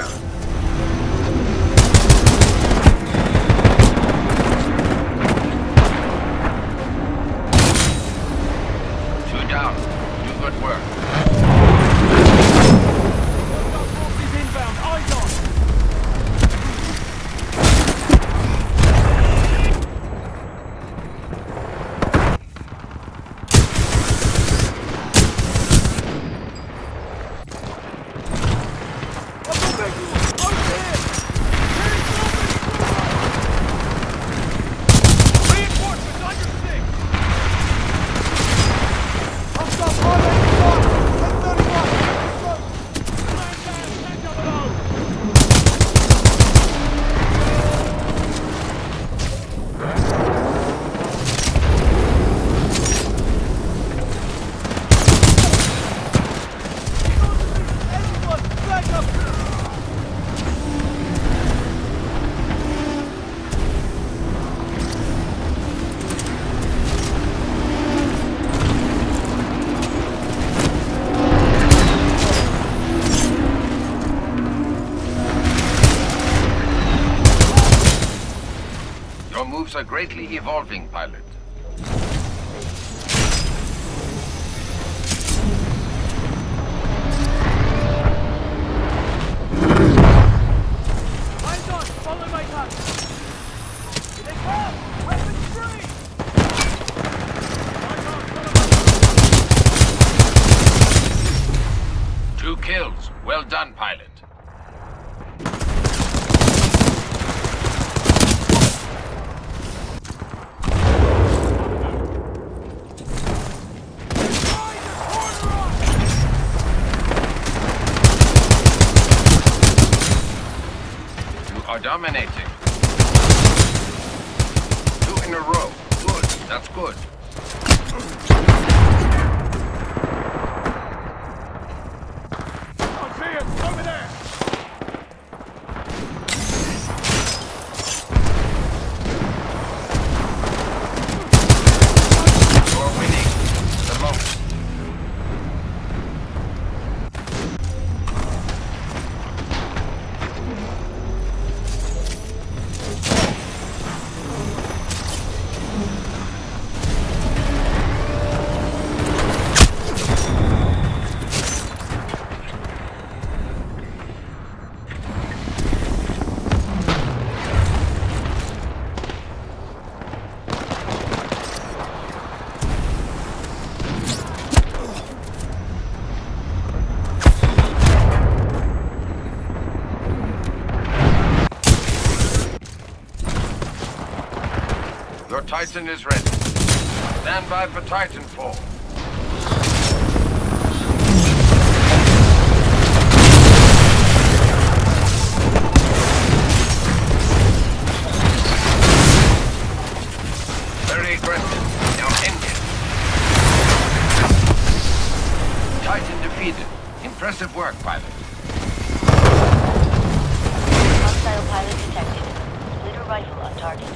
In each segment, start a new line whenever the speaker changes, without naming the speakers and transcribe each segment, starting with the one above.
fire. Two down. Do good work.
Forces inbound. Eyes on.
Your moves are greatly evolving, pilot.
Eyes on. Follow my path. Here they come. Weapons free. Eyes on. Follow my
2 kills. Well done, pilot. Are dominating. 2 in a row. Good. That's good.
I see him. Over there.
You're winning. The most. Your Titan is ready. Stand by for Titanfall. Very aggressive. Now end it. Titan defeated. Impressive work, pilot.
Hostile pilot detected. Splitter rifle on target.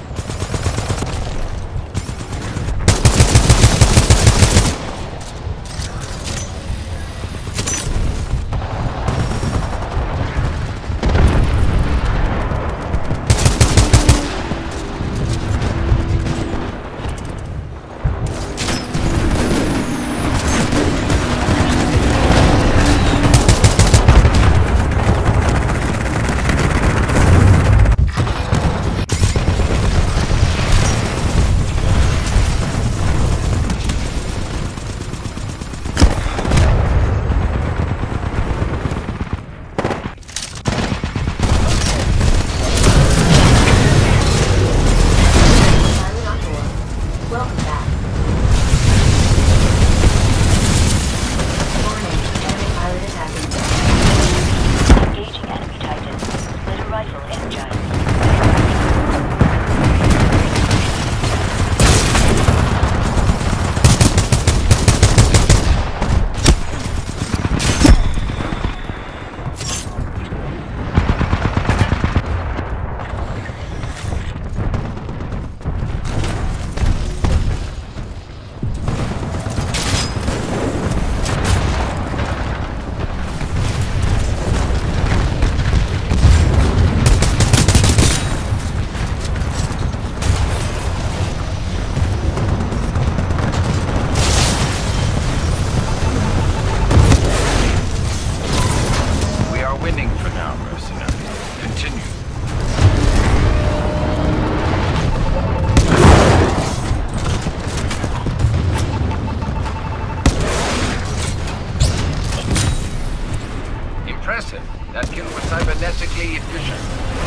pathetically efficient.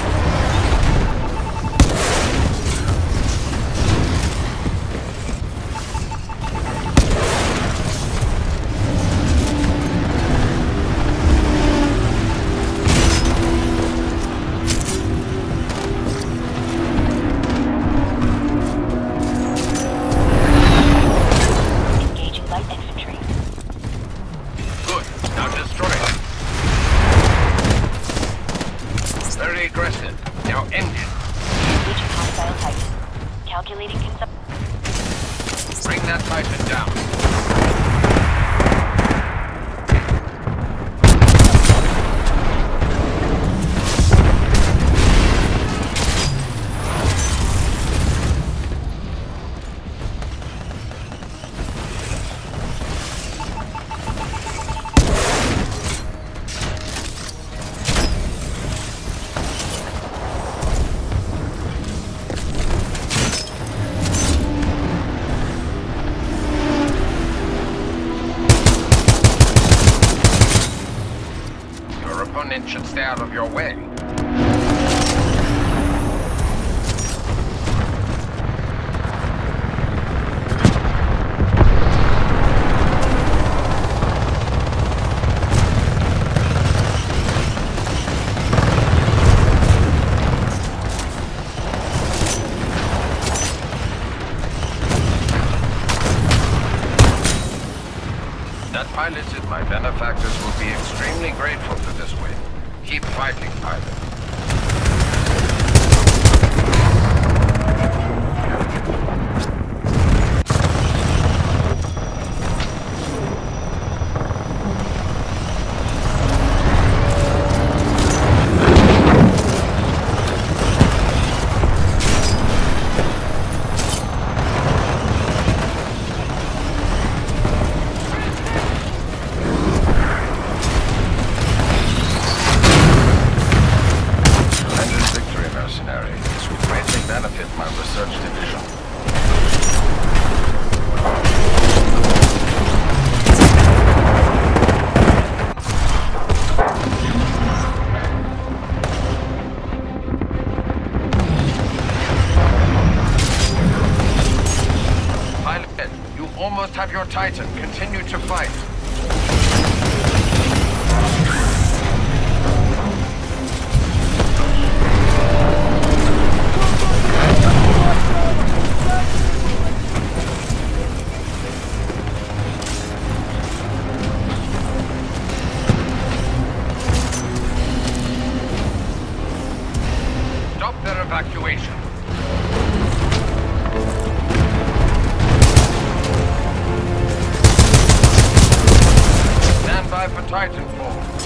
Very aggressive. Now end it.
Engaging hostile Titan. Calculating consumption.
Bring that Titan down. Opponent should stay out of your way. That pilot and my benefactors will be extremely grateful for this win. Keep fighting, pilot. This will greatly benefit my research division. Pilot, you almost have your Titan. Continue to fight. Stop their evacuation. Stand by for Titanfall.